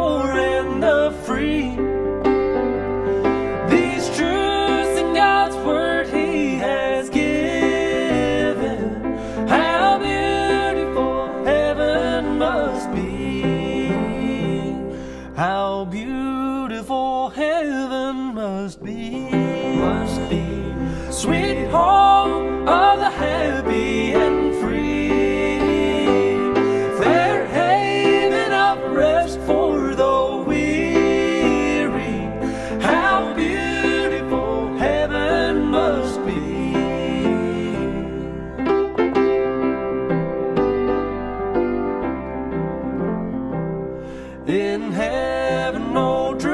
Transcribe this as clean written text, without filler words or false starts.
poor and the free. These truths in God's word He has given. How beautiful heaven must be. How beautiful heaven must be. Sweet home of the happy and free, fair haven of rest for the weary. How beautiful heaven must be. In heaven no dream